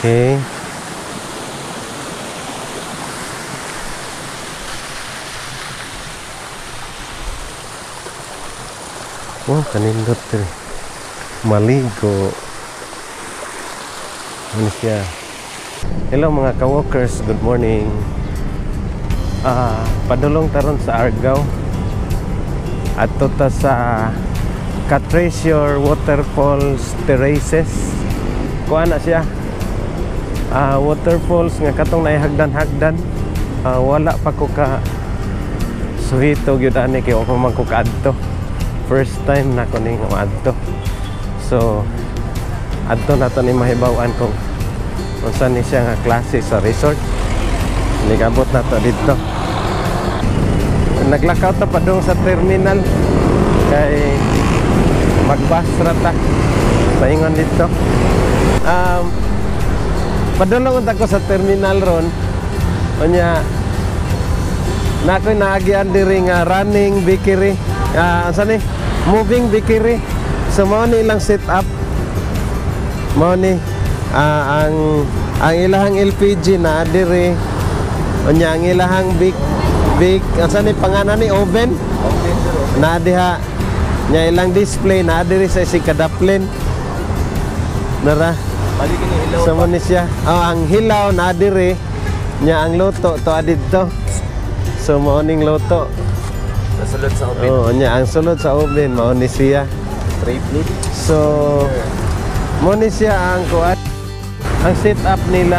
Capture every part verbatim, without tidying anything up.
Okay. Wow, kanindot eh. Maligo. Ano siya? Hello mga ka-walkers, good morning. Ah, padulong taron sa Argao. Adto ta sa Ka-Treasure Waterfalls Terraces. Kuha na siya. Ah, waterfalls nga katong naihagdan-hagdan. Ah, wala pa ko ka suhito gyud ani kay ako man ko kaadto. First time na ko ning maadto. So adto na to ni mahibaw-an kung unsa ni siya nga klase sa resort. Nigabot na to dito. Naglakaw ta pa dong sa terminal kay magbus ra ta sa ingon dito. Um, padulong ta ko sa terminal ron. Unya na ko'y naagian diri nga running bakery. Ah, uh, unsa ni? Moving bakery. So mao ni ilang set up. Mao ni uh, ang ang ilahang L P G na diri. Unya ang ilahang big big asa ni panganan ni oven na diha nya ilang display na diri sa si kadaplin nara sa mo ni siya. Oh, ang hilaw na diri nya ang luto to adito. So mao ning luto sulod sa oven. Oh, nya ang sulod sa oven mao ni siya triplet. So mao ni siya ang kuan ang setup nila.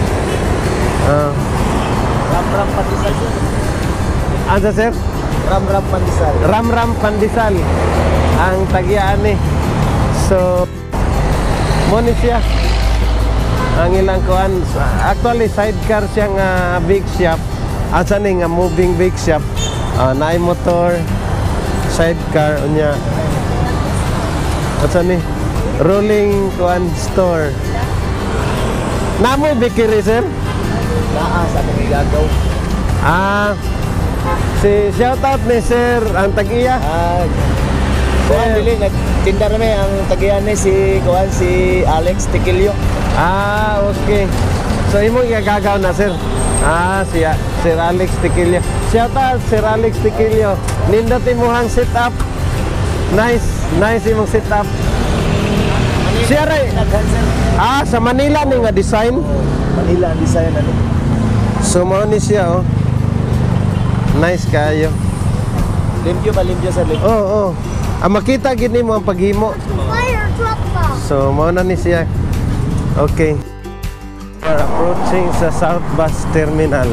Ah, uh, ram-ram pandesal. Ano sir? Ram-ram pandesal. Ram-ram pandesal ang tagian ni. So mo ni siya ang ilang kuan. Actually sidecar siya nga big shop. Asa ni nga moving big shop. Uh, naay motor sidecar unya. Asa ni rolling kuan store. Namo bakery sir? Naa sa Nagigagaw. Ah, si shout out ni sir ang tag-iya. Ah, sir dili nagtinda rami ang tag-iya ni si kuan si Alex Tequilio. Ah, okay. So imo igagaw na sir. Ah, siya Sir Alex Tequilio. Shout out Sir Alex Tequilio. Nindot imong setup. Nice, nice imong setup. Siya ray. Ah, sa Manila ni nga design. Manila ang design ano. So mao ni siya oh. Nice kayo. Limpyo ba limpyo sa limpyo? Oo, oh, oh. Ah, makita gid nimo ang paghimo. So mao na ni siya. Okay. We're approaching sa South Bus Terminal.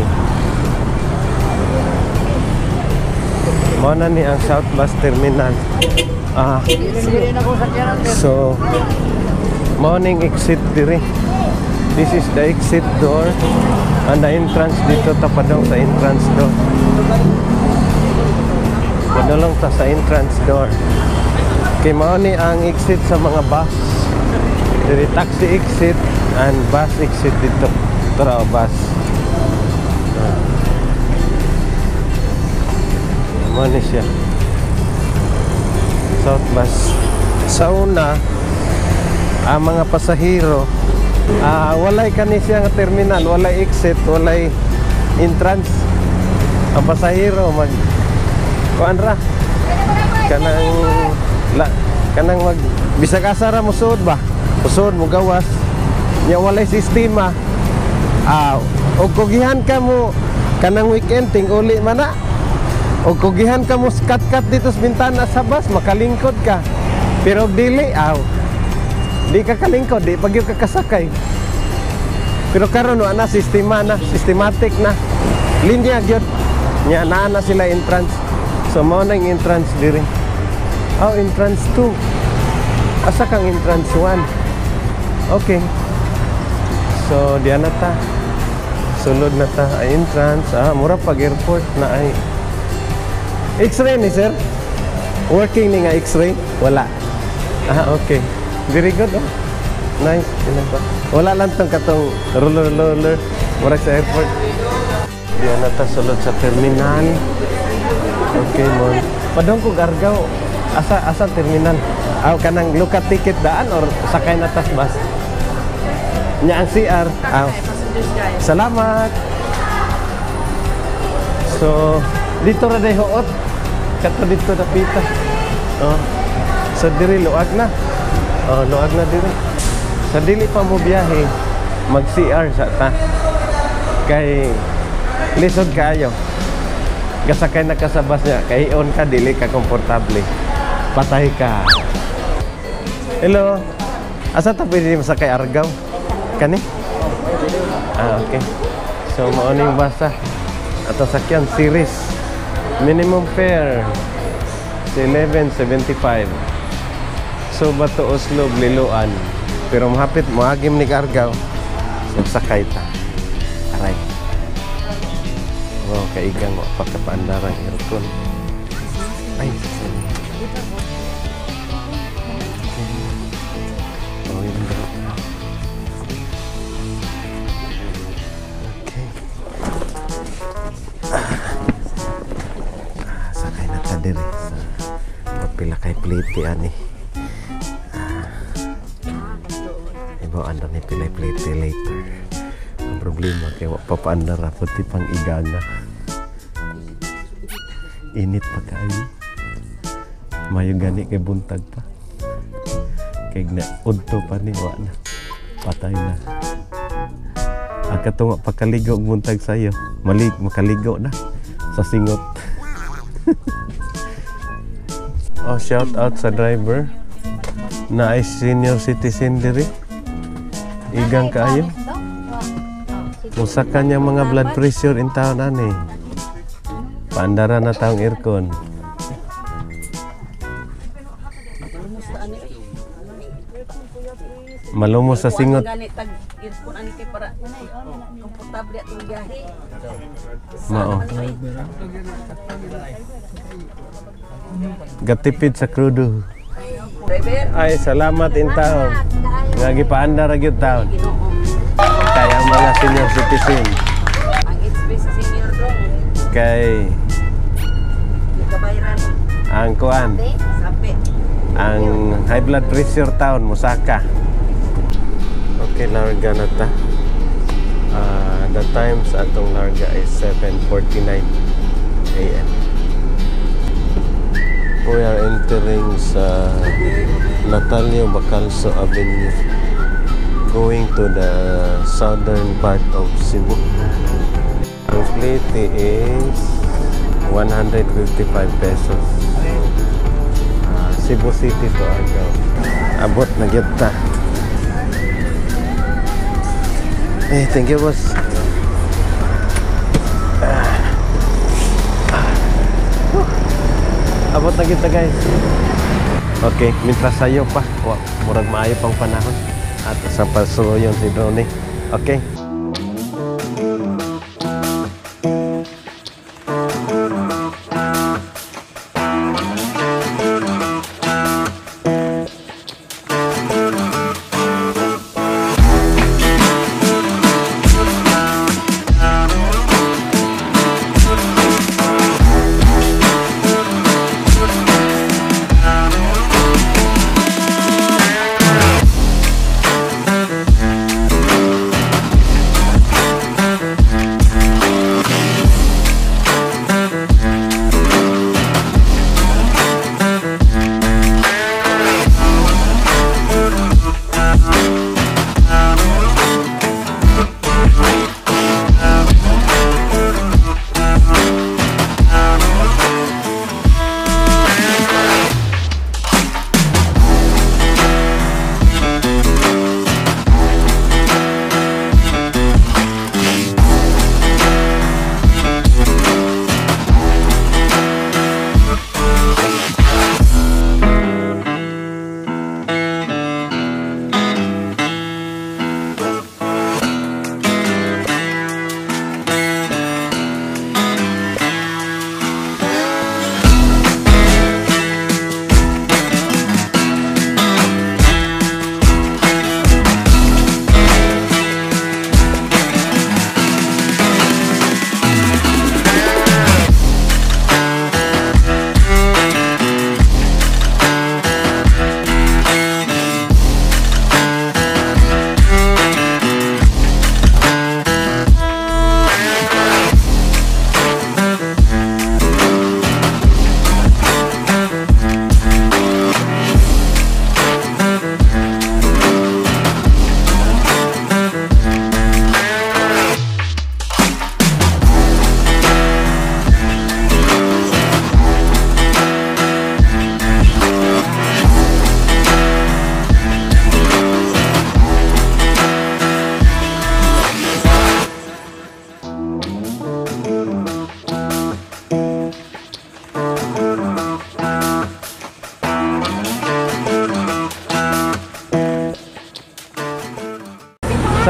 Mao na ni ang South Bus Terminal. Ah. So mao ning exit diri. This is the exit door and the entrance dito tapadong sa entrance door. Padulong ta sa entrance door. Kay mao ni ang exit sa mga bus. Diri taxi exit and bus exit dito. Tara bus. Mao ni siya. South Bus. Sa una ang mga pasahero Ah, walay kani siya nga terminal, walay exit, walay entrance. Ang pasahero mag kuan ra kanang la, kanang mag bisag asa ra mo suod ba? Usod mo gawas. Nya walay sistema. Ah, og kugihan ka mo kanang weekend ting uli man na. Og kugihan ka mo kat-kat dito sa bintana sa bus, makalingkod ka. Pero dili aw. Di ka kalingkod, di pag yung kakasakay. Pero karon no ana sistema na, systematic na. Linya gyud. Nya naa na sila entrance. So mao na yung entrance diri. Oh, entrance two. Asa kang entrance one? Okay. So diyan na ta. Sulod na ta ay entrance. Ah, mura pag airport na ay. X-ray ni sir? Working ni nga X-ray? Wala. Ah, okay. Very good, oh. Nice. Wala lang itong katong roller-roller. Murag sa airport. Diyan na ta sulod sa terminal. Okay, mon. Padong ko Gargaw. Asa asa terminal? Aw kanang look at ticket daan or sakay na tas bus? Nya ang C R. Ah, salamat. So, dito ra day huot. Kato dito na pita. Oh. Sa diri luag na. Oh, luag na diri. Sa dili pa mo biyahe, mag C R sa ta. Kay lisod kayo. Gasakay na kasabas niya, kay on ka dili ka komportable. Patay ka. Hello. Asa ta pwede masakay Argao? Kani? Ah, okay. So, maoning basa. Ato sakyan series. Minimum fare eleven seventy-five. So, Bato Oslo Liloan. Pero mahapit mo agim ni Argao. So, sakay ta. Aray. Wow, kaigang mo pagkapaandarang aircon. Ay, sorry. Oh, yun bro. Okay. Ah, sakay na ta diri sa pagpila kay pliti ani. Ah. Ibo anda ni pilay pliti later. Ang problema kay wa pa paandar puti pang igana. Init pa kayo. Mayo gani kay buntag pa. Kay na udto pa ni wa na. Patay na. Ang katunga pagkaligo buntag sayo. Malig makaligo na sa singot. Oh, shout out sa driver na ay senior citizen diri. Igang kaayo. Musa kanya mga blood pressure in taon ani. Paandara na taong aircon. Malumos sa singot. Mao. Gatipid sa krudo. Ay, salamat in taon. Nga gipaandar gyud taon. Kaya ang mga senior citizen. Ang H P sa senior dong. Kay Kabayran. ang kuan. Sapi. Ang high blood pressure taon musaka. Okay, larga na ta. Uh, the times atong larga is seven forty-nine A M We are entering sa Natalio Bacalso Avenue, going to the southern part of Cebu. Ang plate is one hundred fifty-five pesos. Uh, Cebu City to Argao. Abot na gyud ta. Eh, thank you, boss. Ah. Ah. Abot na kita, guys. Okay, mintras sayo pa. Wow, murag maayo pang panahon. At sa pasuloyon si Drone. Okay.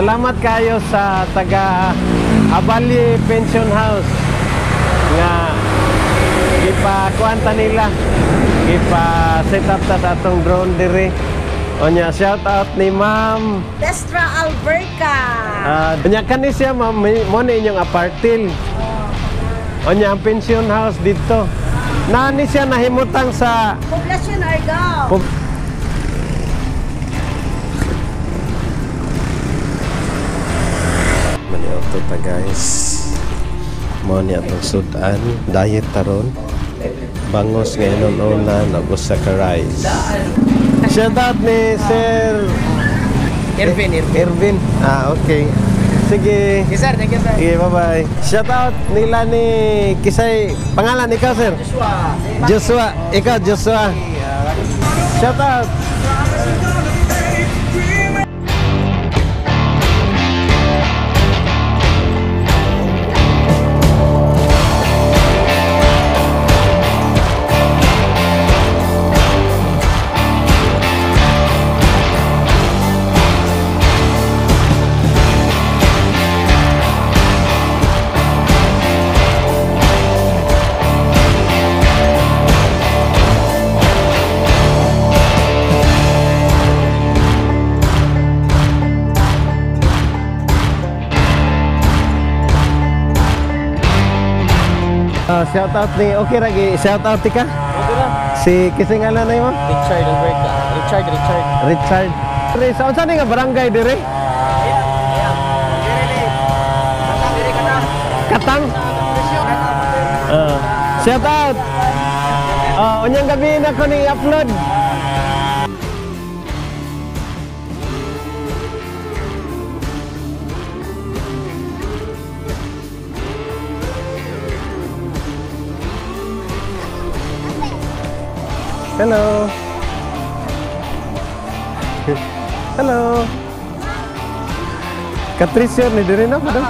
salamat kayo sa taga Abali Pension House nga gipakuanta nila, gipa set up ta sa atong drone diri. Onya, shout out ni Ma'am Destra Alberca. Ah, nya kani siya ma'am, mo ni inyong apartil. Onya, ang pension house dito. Nani siya nahimutang sa Poblasyon Argao. Pub- Mani auto ta guys. Mo ni atong sudan, diet taron. Bangos ngayon una nagos sa rice. Shout out ni Sir Irvin, Irvin. Irvin. Ah, okay. Sige. Yes, sir. Thank you, sir. Sige, bye-bye. Shout out nila ni Kisay. Pangalan ikaw, sir? Joshua. Joshua. Ikaw, Joshua. Shout out. Uh, shout out ni okay lagi shout out tika Okay na. si kising ala na mo Richard Alberca. Richard, Richard. Richard Re sa unsa ni nga barangay dire Katang uh, shout out uh, unyang gabi na ko ni upload hello. Hello. Katricia ni diri na ba?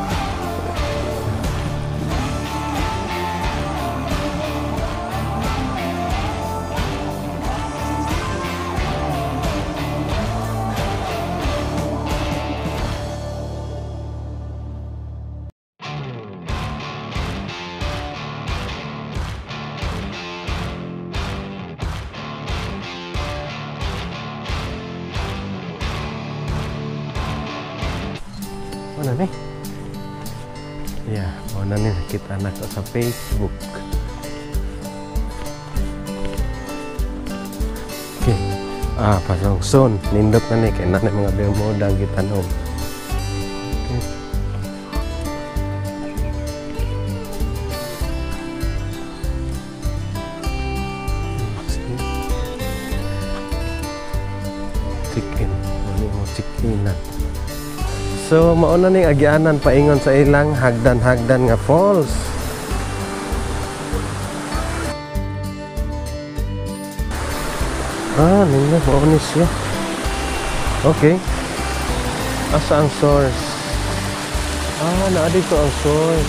Mana nih? Ya, mana nih kita anak sa Facebook. Oke, okay. Ah pasang sound, nindot na nih kaya nanay mga bermuda kita nom. Okay. Chicken, ano mo chickinan. So mauna ning agianan paingon sa ilang hagdan-hagdan nga falls. Ah, ninyo mauna siya. Okay. Asa ang source? Ah, naa dito ang source.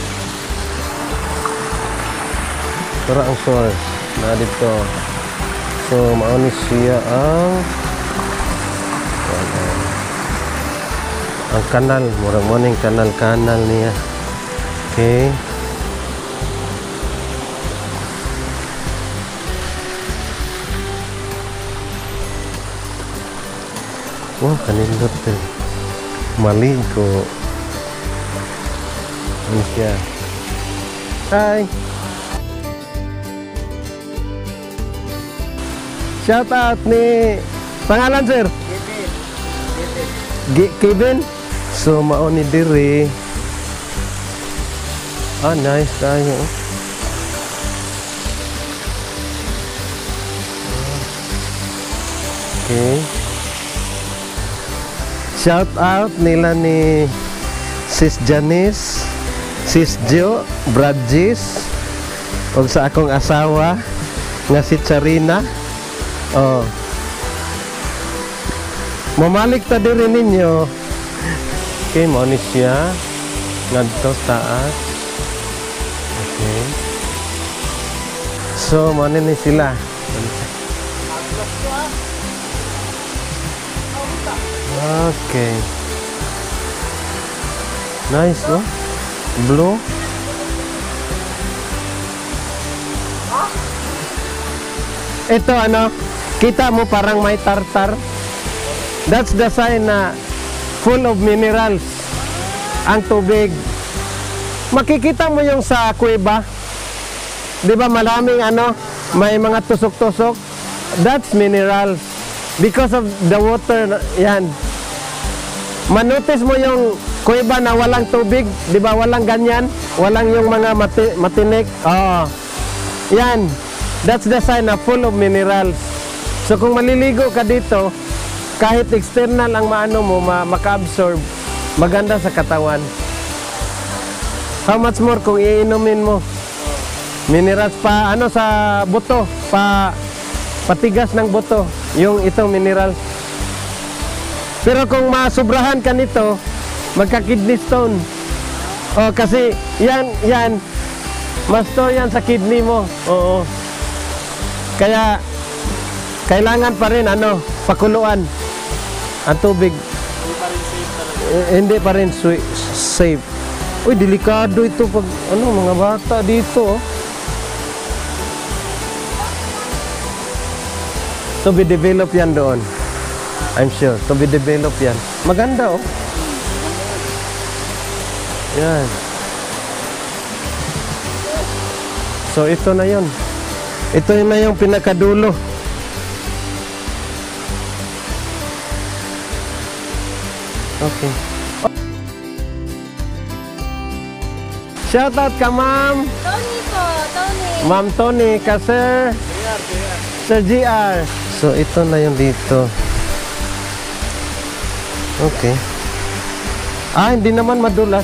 Tara ang source. Naa dito. So mauna siya ang ang kanal, murang morning kanal-kanal niya. Okay. Wah, kanindot din. Maligo. Ano siya? Hi! Shout out ni pangalan, sir? Kevin. Kevin? So mao ni diri. Ah, nice tayo. Okay. Shout out nila ni Sis Janice, Sis Jo, Brad Gis, ug sa akong asawa nga si Charina. Oh. Mamalik ta diri ninyo. Okay, mo ni siya ngadto taas. Okay. So, mo ni sila. Okay. Nice, oh. Blue. Ito ano, kita mo parang may tartar. That's the sign na full of minerals ang tubig. Makikita mo yung sa kuweba. Di ba maraming ano, may mga tusok-tusok. That's minerals. Because of the water, yan. Manotice mo yung kuweba na walang tubig, di ba walang ganyan? Walang yung mga mati matinik. Oh. Yan. That's the sign na full of minerals. So kung maliligo ka dito, kahit external ang maano mo, ma maka-absorb, maganda sa katawan. How much more kung iinumin mo? Minerals pa, ano sa buto, pa patigas ng buto, yung ito minerals. Pero kung masubrahan ka nito, magka-kidney stone. Oh, kasi yan, yan, ma-store yan sa kidney mo. Oo. Kaya, kailangan pa rin, ano, pakuluan ang tubig. Eh, hindi pa rin safe. Uy, delikado ito pag, ano, mga bata dito, oh. To be developed yan doon. I'm sure. To be developed yan. Maganda, oh. Yan. So, ito na yun. Ito na yung pinakadulo. Okay. Shout out ka, ma'am. Tony po, Tony. Ma'am Tony, ka sir. Sir G R. So, ito na yung dito. Okay. Ah, hindi naman madulas.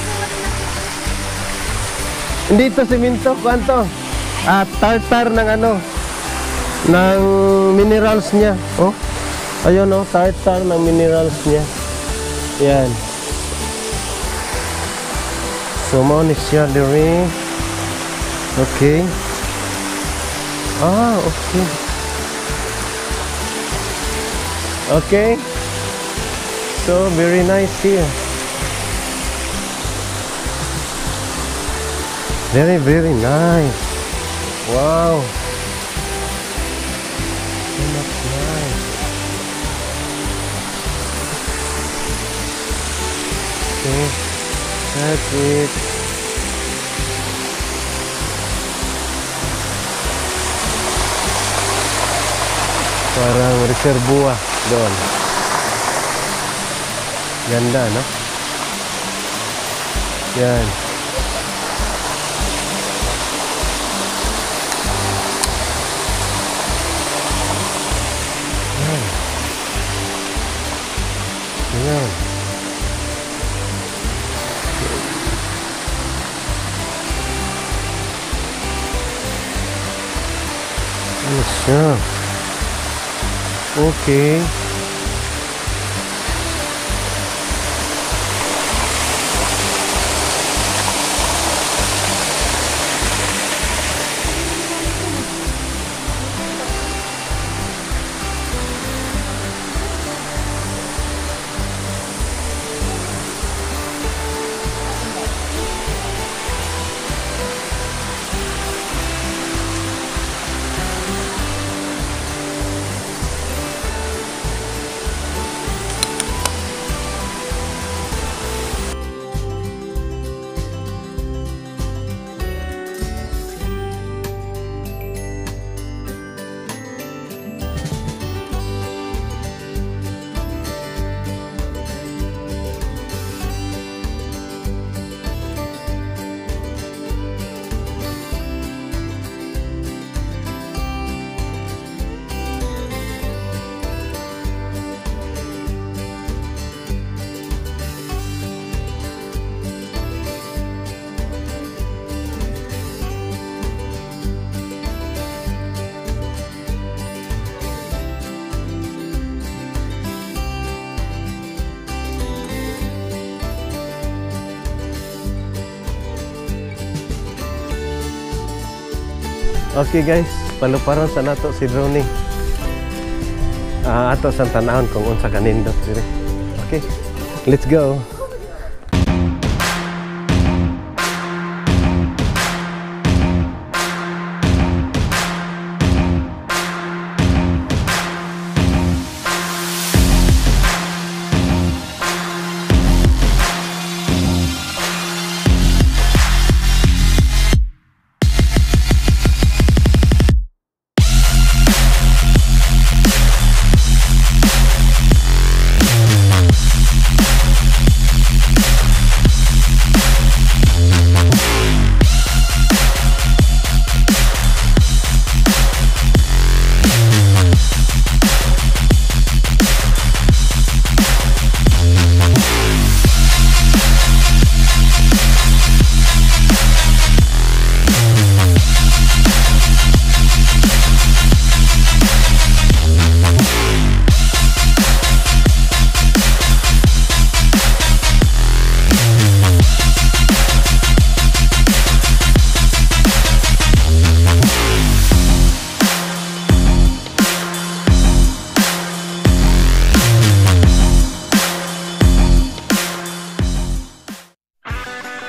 Hindi ito siminto. Kuanto? Ah, tartar ng ano? Ng minerals niya. Oh. Ayun, oh. Tartar ng minerals niya. Yan. So, mo ni siya diri. Okay. Ah, okay. Okay. So, very nice here. Very, very nice. Wow. So much nice. Okay. That's it. Parang reservoir doon. Ganda, no? Yan. Yan. Yan. Ano siya? Okay. Okay guys, paluparon sa nato si Ronnie. Uh, ato sa tanahon kung unsa kanindot dire. Okay, let's go.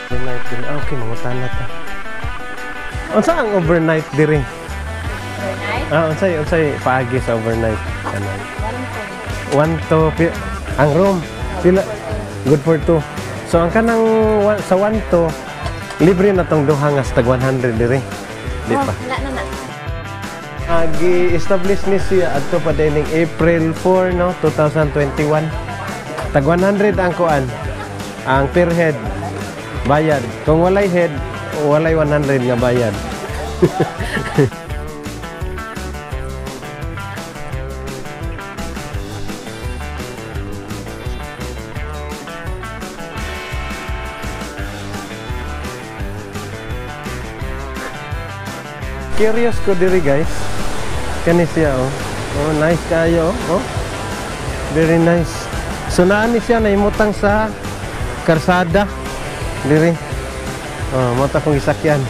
Overnight diri. Ah, okay, mangutan na ta. Unsa ang overnight diri? Overnight? Ah, unsay unsay paagi sa overnight? Kanan. One to. one to pi- ang room pila good for two. So ang kanang wa- sa one to libre na tong duha nga tag one hundred diri. Di pa. Oh, na na na. Agi-establish ni siya adto pa dining April four no twenty twenty-one. Tag one hundred ang kuan. Ang per head bayad. Kung walay head, walay one hundred nga bayad. Curious ko diri guys. Kani siya oh. Oh, nice kayo oh. Very nice. So naa ni siya naimutang sa karsada diri. Oh, mo ta kong isakyan.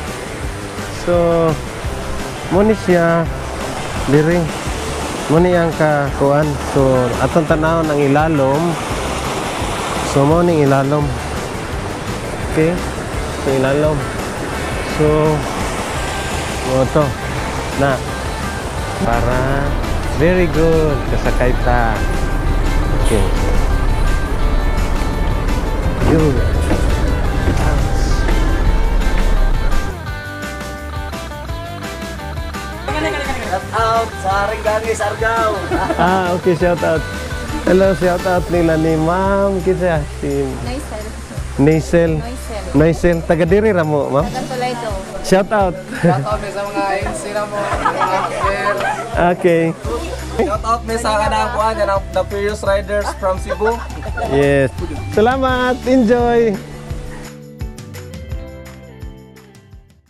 So mo ni siya diri. Mo ni ang kakuan. So atong tanawon ang ilalom. So mo ning ilalom. Okay? So ilalom. So mo to na para very good kasakay ta. Okay. Good. Shout out sa Aringgani, Sargao. Ah, okay, shout out. Hello, shout out nila ni Ma'am kinsa si Noisel. Naisel. Noisel. Naisel taga diri ra mo, Ma'am. Tagatulay to. Shout out. Shout out sa mga insira mo. Okay. Shout out may sa kanang kuan yan ang the Furious Riders from Cebu. Yes. Salamat. Enjoy.